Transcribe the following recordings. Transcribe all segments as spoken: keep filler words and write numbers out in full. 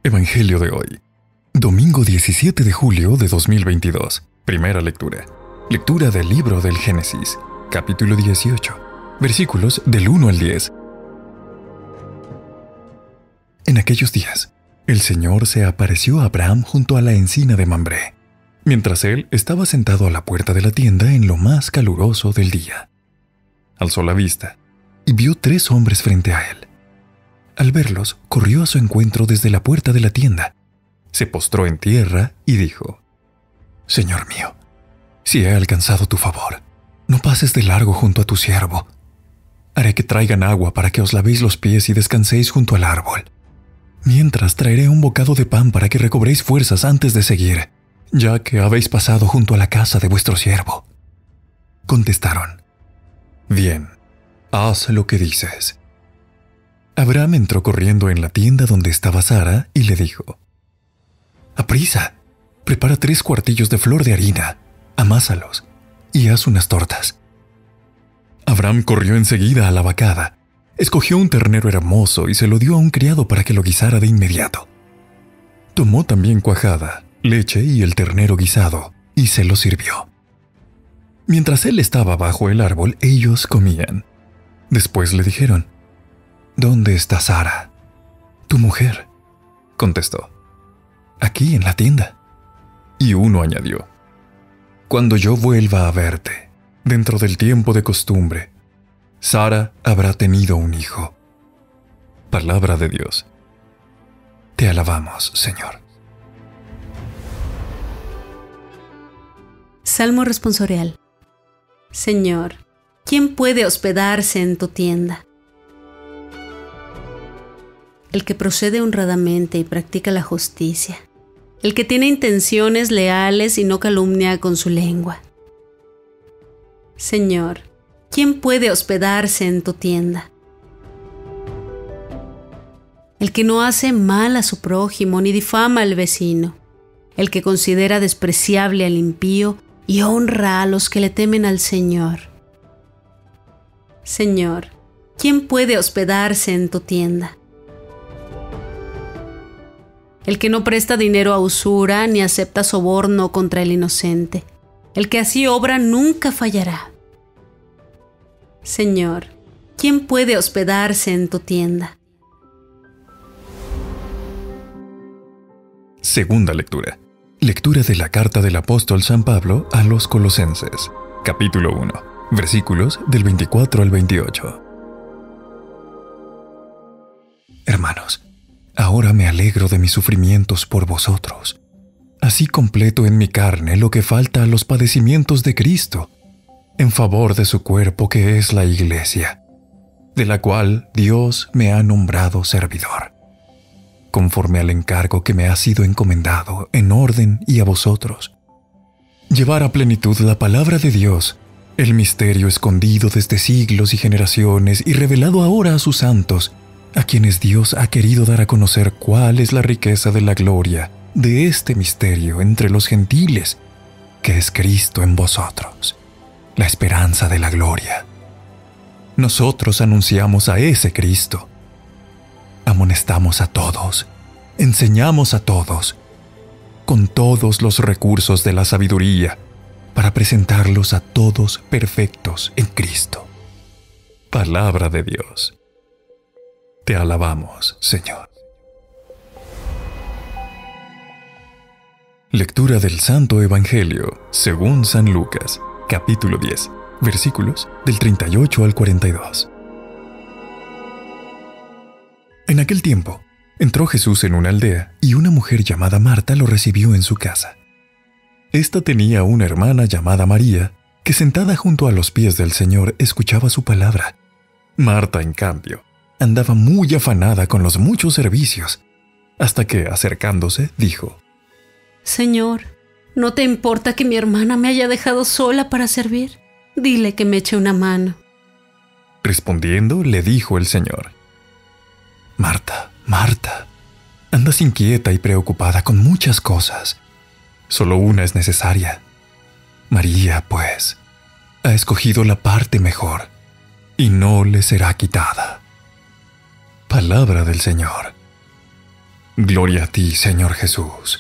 Evangelio de hoy, domingo diecisiete de julio de dos mil veintidós. Primera lectura. Lectura del libro del Génesis, capítulo dieciocho, versículos del uno al diez. En aquellos días, el Señor se apareció a Abraham junto a la encina de Mambré, mientras él estaba sentado a la puerta de la tienda en lo más caluroso del día. Alzó la vista y vio tres hombres frente a él. Al verlos, corrió a su encuentro desde la puerta de la tienda, se postró en tierra y dijo: «Señor mío, si he alcanzado tu favor, no pases de largo junto a tu siervo. Haré que traigan agua para que os lavéis los pies y descanséis junto al árbol. Mientras traeré un bocado de pan para que recobréis fuerzas antes de seguir, ya que habéis pasado junto a la casa de vuestro siervo». Contestaron: «Bien, haz lo que dices». Abraham entró corriendo en la tienda donde estaba Sara y le dijo: «Aprisa, prepara tres cuartillos de flor de harina, amásalos y haz unas tortas». Abraham corrió enseguida a la vacada, escogió un ternero hermoso y se lo dio a un criado para que lo guisara de inmediato. Tomó también cuajada, leche y el ternero guisado y se lo sirvió. Mientras él estaba bajo el árbol, ellos comían. Después le dijeron: «¿Dónde está Sara, tu mujer?». Contestó: «Aquí en la tienda». Y uno añadió: «Cuando yo vuelva a verte, dentro del tiempo de costumbre, Sara habrá tenido un hijo». Palabra de Dios. Te alabamos, Señor. Salmo responsorial. Señor, ¿quién puede hospedarse en tu tienda? El que procede honradamente y practica la justicia, el que tiene intenciones leales y no calumnia con su lengua. Señor, ¿quién puede hospedarse en tu tienda? El que no hace mal a su prójimo ni difama al vecino, el que considera despreciable al impío y honra a los que le temen al Señor. Señor, ¿quién puede hospedarse en tu tienda? El que no presta dinero a usura ni acepta soborno contra el inocente, el que así obra nunca fallará. Señor, ¿quién puede hospedarse en tu tienda? Segunda lectura. Lectura de la carta del apóstol San Pablo a los Colosenses, capítulo uno, versículos del veinticuatro al veintiocho. Hermanos, ahora me alegro de mis sufrimientos por vosotros. Así completo en mi carne lo que falta a los padecimientos de Cristo, en favor de su cuerpo que es la Iglesia, de la cual Dios me ha nombrado servidor, conforme al encargo que me ha sido encomendado en orden y a vosotros. Llevar a plenitud la palabra de Dios, el misterio escondido desde siglos y generaciones y revelado ahora a sus santos, a quienes Dios ha querido dar a conocer cuál es la riqueza de la gloria de este misterio entre los gentiles, que es Cristo en vosotros, la esperanza de la gloria. Nosotros anunciamos a ese Cristo. Amonestamos a todos, enseñamos a todos, con todos los recursos de la sabiduría, para presentarlos a todos perfectos en Cristo. Palabra de Dios. Te alabamos, Señor. Lectura del Santo Evangelio según San Lucas, capítulo diez, versículos del treinta y ocho al cuarenta y dos. En aquel tiempo, entró Jesús en una aldea y una mujer llamada Marta lo recibió en su casa. Esta tenía una hermana llamada María, que sentada junto a los pies del Señor escuchaba su palabra. Marta, en cambio, andaba muy afanada con los muchos servicios, hasta que, acercándose, dijo: Señor, ¿no te importa que mi hermana me haya dejado sola para servir? Dile que me eche una mano. Respondiendo, le dijo el Señor: Marta, Marta, andas inquieta y preocupada con muchas cosas. Solo una es necesaria. María, pues, ha escogido la parte mejor, y no le será quitada. Palabra del Señor. Gloria a ti, Señor Jesús.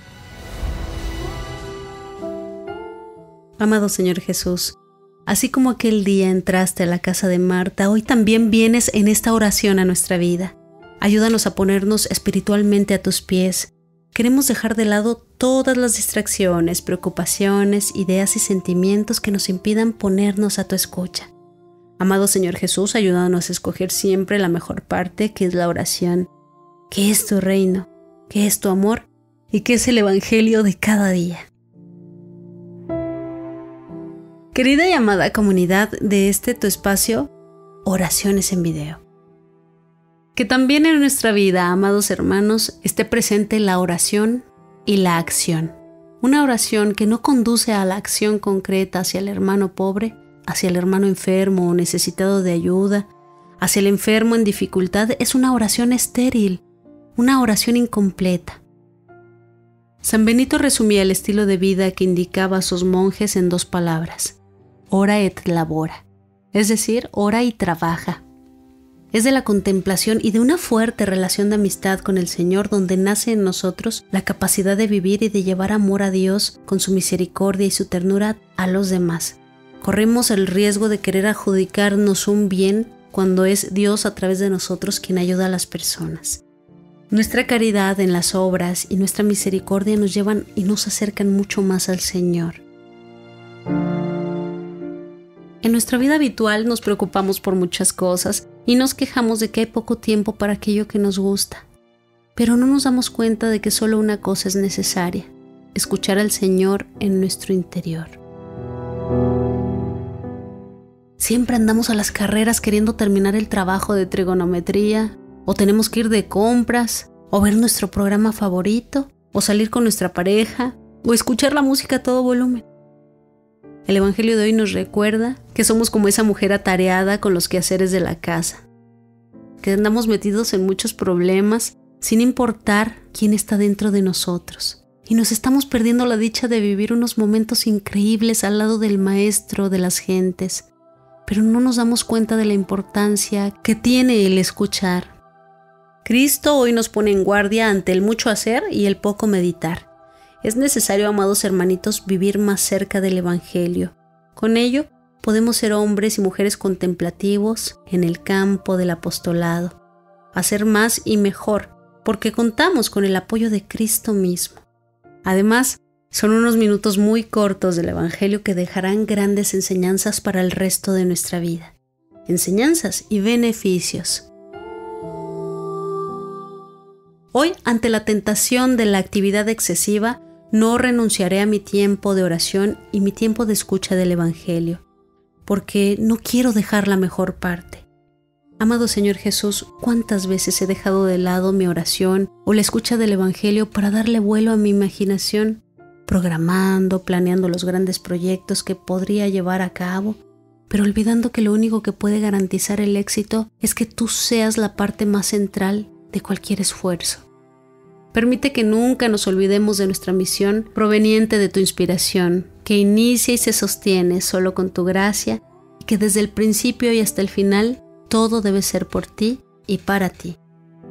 Amado Señor Jesús, así como aquel día entraste a la casa de Marta, hoy también vienes en esta oración a nuestra vida. Ayúdanos a ponernos espiritualmente a tus pies. Queremos dejar de lado todas las distracciones, preocupaciones, ideas y sentimientos que nos impidan ponernos a tu escucha. Amado Señor Jesús, ayúdanos a escoger siempre la mejor parte, que es la oración, que es tu reino, que es tu amor y que es el Evangelio de cada día. Querida y amada comunidad de este tu espacio, Oraciones en Video. Que también en nuestra vida, amados hermanos, esté presente la oración y la acción. Una oración que no conduce a la acción concreta hacia el hermano pobre, hacia el hermano enfermo o necesitado de ayuda, hacia el enfermo en dificultad, es una oración estéril, una oración incompleta. San Benito resumía el estilo de vida que indicaba a sus monjes en dos palabras: ora et labora, es decir, ora y trabaja. Es de la contemplación y de una fuerte relación de amistad con el Señor donde nace en nosotros la capacidad de vivir y de llevar amor a Dios con su misericordia y su ternura a los demás. Corremos el riesgo de querer adjudicarnos un bien cuando es Dios a través de nosotros quien ayuda a las personas. Nuestra caridad en las obras y nuestra misericordia nos llevan y nos acercan mucho más al Señor. En nuestra vida habitual nos preocupamos por muchas cosas y nos quejamos de que hay poco tiempo para aquello que nos gusta. Pero no nos damos cuenta de que solo una cosa es necesaria: escuchar al Señor en nuestro interior. Siempre andamos a las carreras queriendo terminar el trabajo de trigonometría, o tenemos que ir de compras, o ver nuestro programa favorito, o salir con nuestra pareja, o escuchar la música a todo volumen. El Evangelio de hoy nos recuerda que somos como esa mujer atareada con los quehaceres de la casa, que andamos metidos en muchos problemas sin importar quién está dentro de nosotros, y nos estamos perdiendo la dicha de vivir unos momentos increíbles al lado del Maestro de las gentes, pero no nos damos cuenta de la importancia que tiene el escuchar. Cristo hoy nos pone en guardia ante el mucho hacer y el poco meditar. Es necesario, amados hermanitos, vivir más cerca del Evangelio. Con ello, podemos ser hombres y mujeres contemplativos en el campo del apostolado, hacer más y mejor, porque contamos con el apoyo de Cristo mismo. Además, son unos minutos muy cortos del Evangelio que dejarán grandes enseñanzas para el resto de nuestra vida. Enseñanzas y beneficios. Hoy, ante la tentación de la actividad excesiva, no renunciaré a mi tiempo de oración y mi tiempo de escucha del Evangelio, porque no quiero dejar la mejor parte. Amado Señor Jesús, ¿cuántas veces he dejado de lado mi oración o la escucha del Evangelio para darle vuelo a mi imaginación, programando, planeando los grandes proyectos que podría llevar a cabo, pero olvidando que lo único que puede garantizar el éxito es que tú seas la parte más central de cualquier esfuerzo? Permite que nunca nos olvidemos de nuestra misión proveniente de tu inspiración, que inicia y se sostiene solo con tu gracia, y que desde el principio y hasta el final todo debe ser por ti y para ti.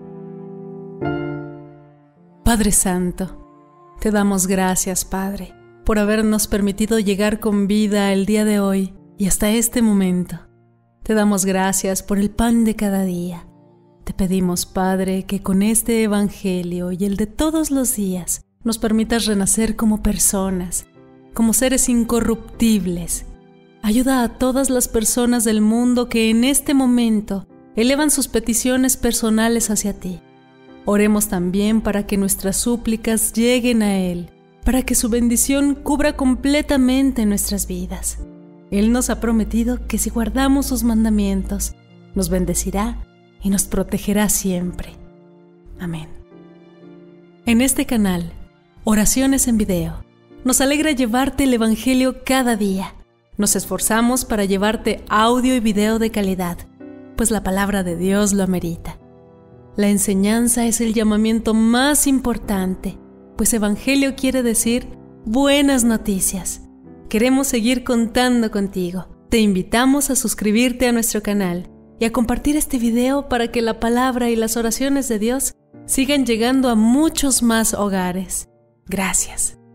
Padre Santo, te damos gracias, Padre, por habernos permitido llegar con vida el día de hoy y hasta este momento. Te damos gracias por el pan de cada día. Te pedimos, Padre, que con este Evangelio y el de todos los días nos permitas renacer como personas, como seres incorruptibles. Ayuda a todas las personas del mundo que en este momento elevan sus peticiones personales hacia ti. Oremos también para que nuestras súplicas lleguen a Él, para que su bendición cubra completamente nuestras vidas. Él nos ha prometido que si guardamos sus mandamientos, nos bendecirá y nos protegerá siempre. Amén. En este canal, Oraciones en Video, nos alegra llevarte el Evangelio cada día. Nos esforzamos para llevarte audio y video de calidad, pues la palabra de Dios lo amerita. La enseñanza es el llamamiento más importante, pues Evangelio quiere decir buenas noticias. Queremos seguir contando contigo. Te invitamos a suscribirte a nuestro canal y a compartir este video para que la palabra y las oraciones de Dios sigan llegando a muchos más hogares. Gracias.